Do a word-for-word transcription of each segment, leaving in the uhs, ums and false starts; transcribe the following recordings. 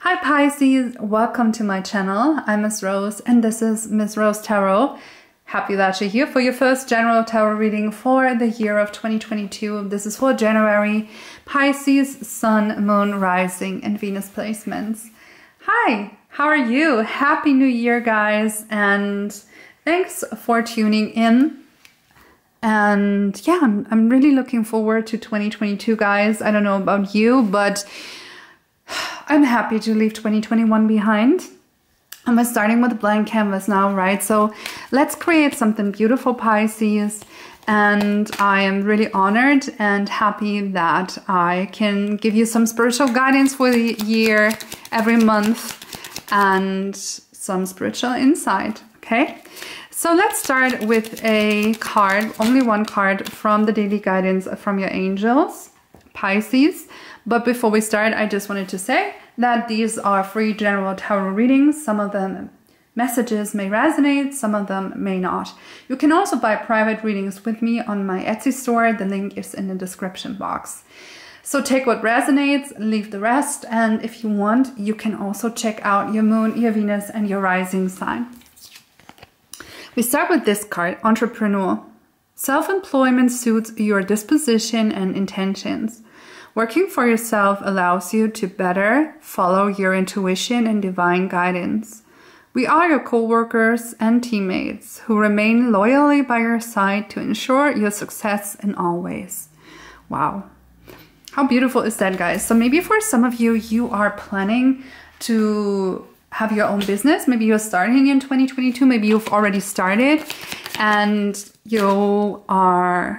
Hi Pisces, welcome to my channel. I'm Miss Rose and this is Miss Rose Tarot. Happy that you're here for your first general tarot reading for the year of twenty twenty-two. This is for January, Pisces, Sun, Moon, Rising, and Venus placements. Hi, how are you? Happy New Year, guys, and thanks for tuning in. And yeah, I'm, I'm really looking forward to twenty twenty-two, guys. I don't know about you, but I'm happy to leave twenty twenty-one behind. I'm starting with a blank canvas now, right? So let's create something beautiful, Pisces. And I am really honored and happy that I can give you some spiritual guidance for the year every month and some spiritual insight, okay? So let's start with a card, only one card from the daily guidance from your angels, Pisces. But before we start, I just wanted to say that these are free general tarot readings. Some of them messages may resonate, some of them may not. You can also buy private readings with me on my Etsy store. The link is in the description box. So take what resonates, leave the rest. And if you want, you can also check out your moon, your Venus, and your rising sign. We start with this card, Entrepreneur. Self-employment suits your disposition and intentions. Working for yourself allows you to better follow your intuition and divine guidance. We are your co-workers and teammates who remain loyally by your side to ensure your success in all ways. Wow. How beautiful is that, guys? So maybe for some of you, you are planning to have your own business. Maybe you're starting in twenty twenty-two. Maybe you've already started and you are...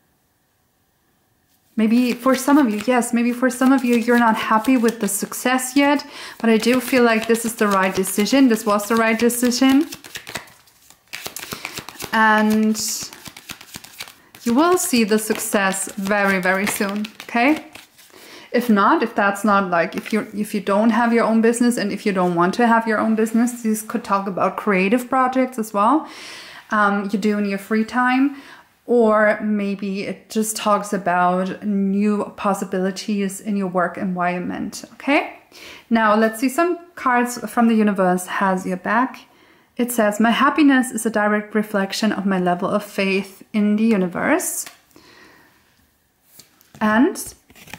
Maybe for some of you, yes, maybe for some of you, you're not happy with the success yet, but I do feel like this is the right decision. This was the right decision. And you will see the success very, very soon, okay? If not, if that's not like, if you if you don't have your own business and if you don't want to have your own business, this could talk about creative projects as well. Um, you do in your free time. Or maybe it just talks about new possibilities in your work environment, okay? Now, let's see some cards from the universe has your back. It says, my happiness is a direct reflection of my level of faith in the universe. And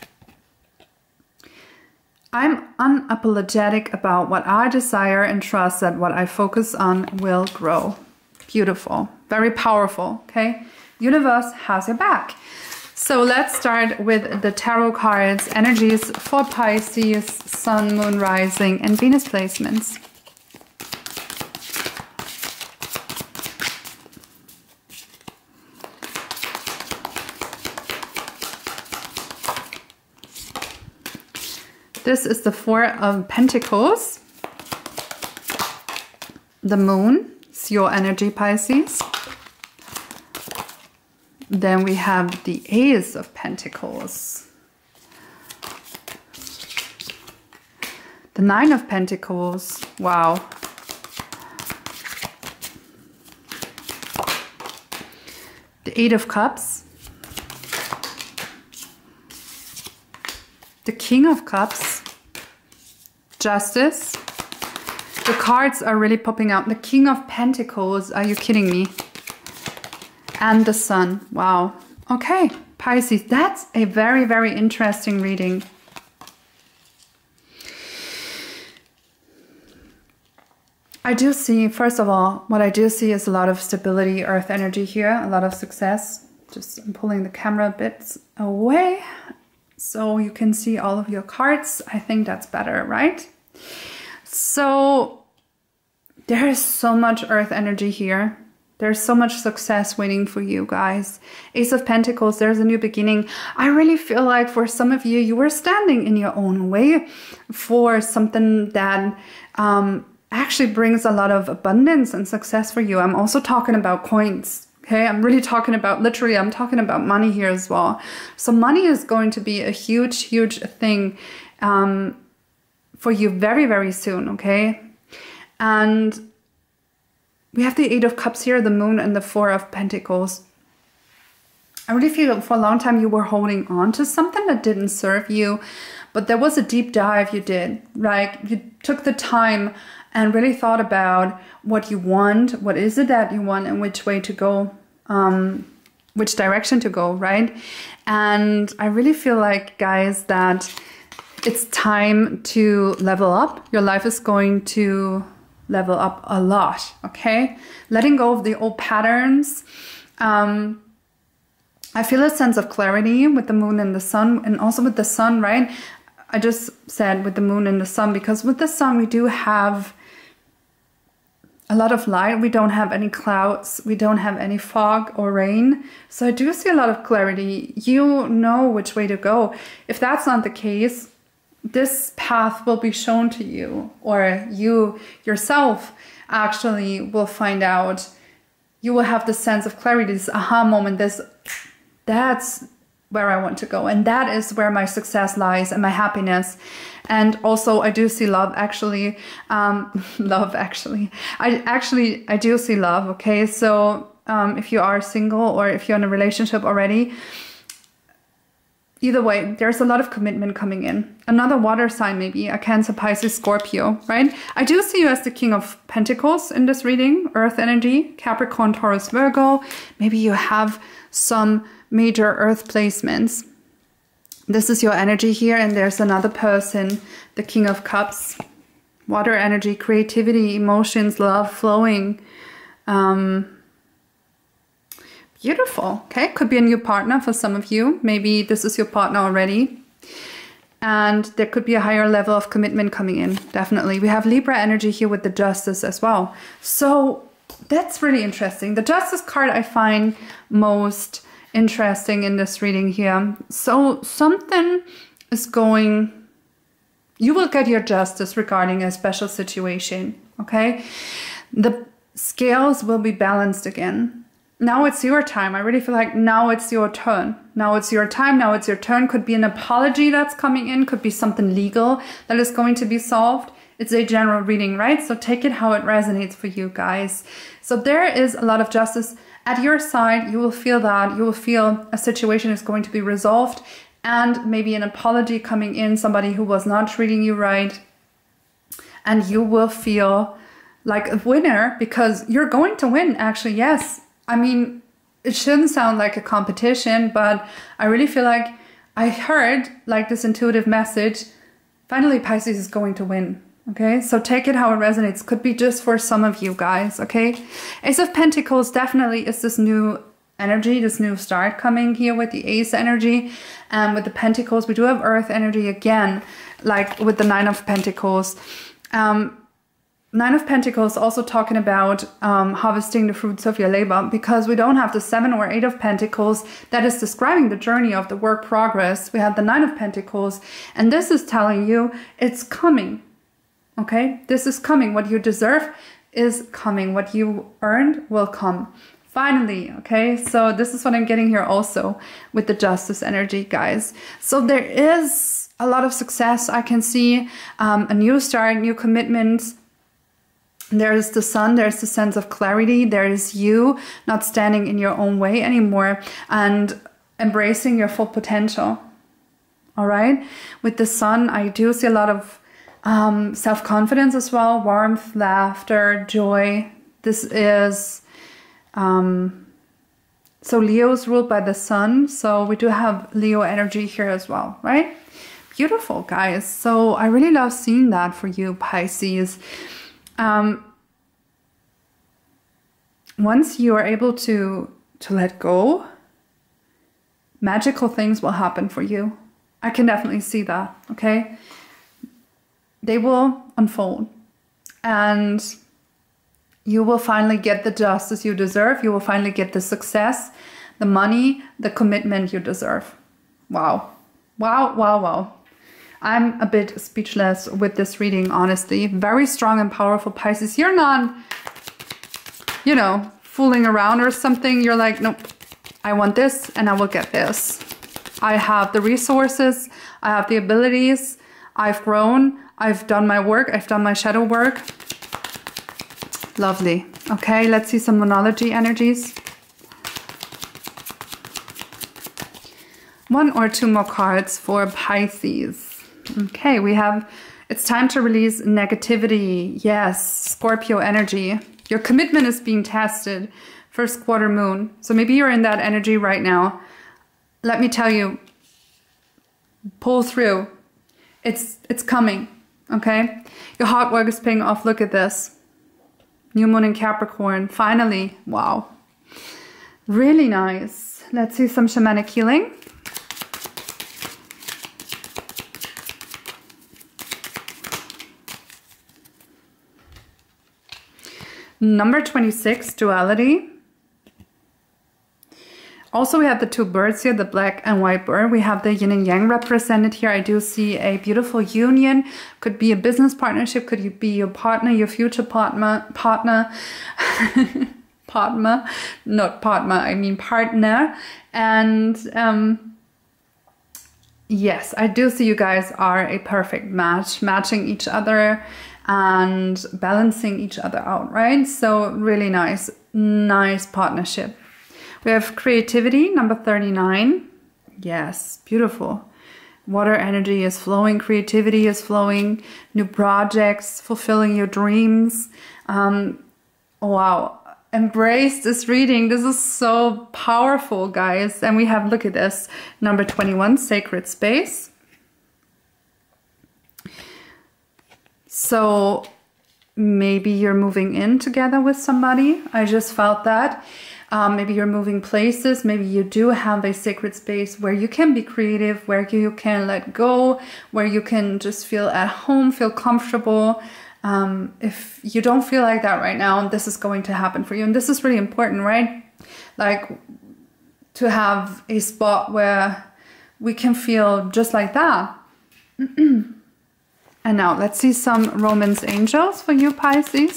I'm unapologetic about what I desire and trust that what I focus on will grow. Beautiful, very powerful, okay? Universe has your back. So let's start with the tarot cards, energies for Pisces, Sun, Moon, Rising, and Venus placements. This is the Four of Pentacles. The Moon is your energy, Pisces. Then we have the Ace of Pentacles. The Nine of Pentacles. Wow. The Eight of Cups. The King of Cups. Justice. The cards are really popping out. The King of Pentacles. Are you kidding me? And the Sun. Wow. Okay, Pisces, that's a very, very interesting reading. I do see, first of all, what I do see is a lot of stability, earth energy here, a lot of success. Just I'm pulling the camera a bit away so you can see all of your cards. I think that's better, right? So there is so much earth energy here. There's so much success waiting for you guys. Ace of Pentacles, there's a new beginning. I really feel like for some of you, you were standing in your own way for something that um, actually brings a lot of abundance and success for you. I'm also talking about coins, okay? I'm really talking about, literally, I'm talking about money here as well. So money is going to be a huge, huge thing um, for you very, very soon, okay? And we have the Eight of Cups here, the Moon, and the Four of Pentacles. I really feel for a long time you were holding on to something that didn't serve you, but there was a deep dive you did. Like you took the time and really thought about what you want, what is it that you want, and which way to go, um, which direction to go, right? And I really feel like, guys, that it's time to level up. Your life is going to level up a lot, okay? Letting go of the old patterns. Um, I feel a sense of clarity with the moon and the sun, and also with the sun, right? I just said with the moon and the sun, because with the sun we do have a lot of light. We don't have any clouds. We don't have any fog or rain. So I do see a lot of clarity. You know which way to go. If that's not the case, this path will be shown to you, or you yourself actually will find out. You will have this sense of clarity, this aha moment, this, that's where I want to go. And that is where my success lies and my happiness. And also I do see love actually, um, love actually, I actually, I do see love. Okay. So, um, if you are single or if you're in a relationship already, either way, there's a lot of commitment coming in. Another water sign, maybe a Cancer, Pisces, Scorpio, right? I do see you as the King of Pentacles in this reading, Earth energy, Capricorn, Taurus, Virgo. Maybe you have some major Earth placements. This is your energy here, and there's another person, the King of Cups, water energy, creativity, emotions, love flowing. Um, Beautiful. Okay, could be a new partner for some of you. Maybe this is your partner already. And there could be a higher level of commitment coming in. Definitely. We have Libra energy here with the Justice as well. So that's really interesting. The Justice card I find most interesting in this reading here. So something is going... You will get your justice regarding a special situation. Okay? The scales will be balanced again. Now it's your time. I really feel like now it's your turn. Now it's your time. Now it's your turn. Could be an apology that's coming in. Could be something legal that is going to be solved. It's a general reading, right? So take it how it resonates for you guys. So there is a lot of justice at your side. You will feel that. You will feel a situation is going to be resolved. And maybe an apology coming in. Somebody who was not treating you right. And you will feel like a winner because you're going to win, actually. Yes. I mean, it shouldn't sound like a competition, but I really feel like I heard like this intuitive message. Finally, Pisces is going to win. Okay, so take it how it resonates. Could be just for some of you guys. Okay, Ace of Pentacles definitely is this new energy, this new start coming here with the Ace energy. And with the Pentacles, we do have Earth energy again, like with the Nine of Pentacles. Um, Nine of Pentacles also talking about um, harvesting the fruits of your labor, because we don't have the Seven or Eight of Pentacles that is describing the journey of the work progress. We have the Nine of Pentacles, and this is telling you it's coming. Okay, this is coming. What you deserve is coming. What you earned will come. Finally, okay, so this is what I'm getting here also with the Justice energy, guys. So there is a lot of success. I can see um, a new start, new commitments. There's the sun, there's the sense of clarity, there is you not standing in your own way anymore and embracing your full potential. All right, with the sun, I do see a lot of um, self-confidence as well, warmth, laughter, joy. This is, um, so Leo's ruled by the sun, so we do have Leo energy here as well, right? Beautiful, guys. So I really love seeing that for you, Pisces. Um, once you are able to, to let go, magical things will happen for you. I can definitely see that, okay? They will unfold and you will finally get the justice you deserve. You will finally get the success, the money, the commitment you deserve. Wow. Wow, wow, wow. I'm a bit speechless with this reading, honestly. Very strong and powerful, Pisces. You're not, you know, fooling around or something. You're like, nope, I want this and I will get this. I have the resources. I have the abilities. I've grown. I've done my work. I've done my shadow work. Lovely. Okay, let's see some monology energies. One or two more cards for Pisces. Okay, we have, it's time to release negativity. Yes, Scorpio energy. Your commitment is being tested. First quarter moon. So maybe you're in that energy right now. Let me tell you, pull through. It's, it's coming, okay? Your hard work is paying off. Look at this. New moon in Capricorn. Finally. Wow. Really nice. Let's see some shamanic healing. Number twenty-six, duality. Also, we have the two birds here, the black and white bird. We have the yin and yang represented here. I do see a beautiful union. Could be a business partnership. Could be your partner, your future partner, partner, partner, not partner, I mean partner. And um, yes, I do see you guys are a perfect match, matching each other and balancing each other out, right? So really nice, nice partnership. We have creativity, number thirty-nine. Yes, beautiful. Water energy is flowing, creativity is flowing, new projects, fulfilling your dreams. Um, wow, embrace this reading. This is so powerful, guys. And we have, look at this, number twenty-one, sacred space. So maybe you're moving in together with somebody. I just felt that. Um, maybe you're moving places. Maybe you do have a sacred space where you can be creative, where you can let go, where you can just feel at home, feel comfortable. Um, if you don't feel like that right now, this is going to happen for you. And this is really important, right? Like to have a spot where we can feel just like that. And now let's see some romance angels for you, Pisces.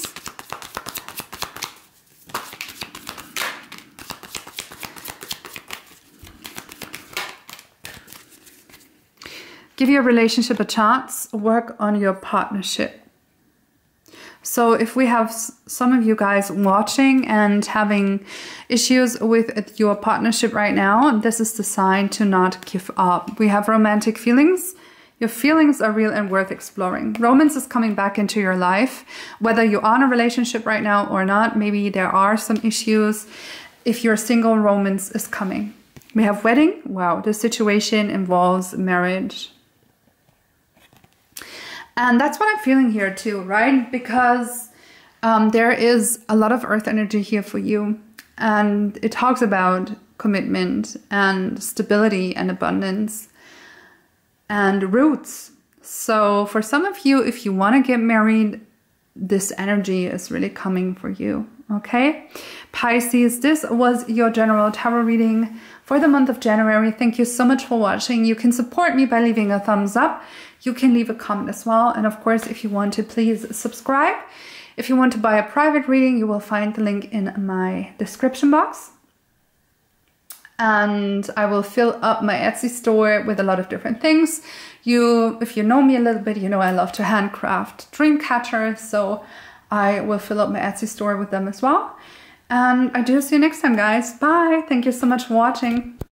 Give your relationship a chance. Work on your partnership. So if we have some of you guys watching and having issues with your partnership right now, this is the sign to not give up. We have romantic feelings. Your feelings are real and worth exploring. Romance is coming back into your life. Whether you're on a relationship right now or not, maybe there are some issues. If you're single, romance is coming. We have wedding. Wow, this situation involves marriage. And that's what I'm feeling here too, right? Because um, there is a lot of earth energy here for you. And it talks about commitment and stability and abundance and roots. So for some of you, if you want to get married, this energy is really coming for you, okay? Pisces, this was your general tarot reading for the month of January. Thank you so much for watching. You can support me by leaving a thumbs up. You can leave a comment as well. And of course, if you want to, please subscribe. If you want to buy a private reading, you will find the link in my description box. And I will fill up my Etsy store with a lot of different things. You, if you know me a little bit, you know I love to handcraft dream catchers, so I will fill up my Etsy store with them as well. And I do see you next time, guys. Bye. Thank you so much for watching.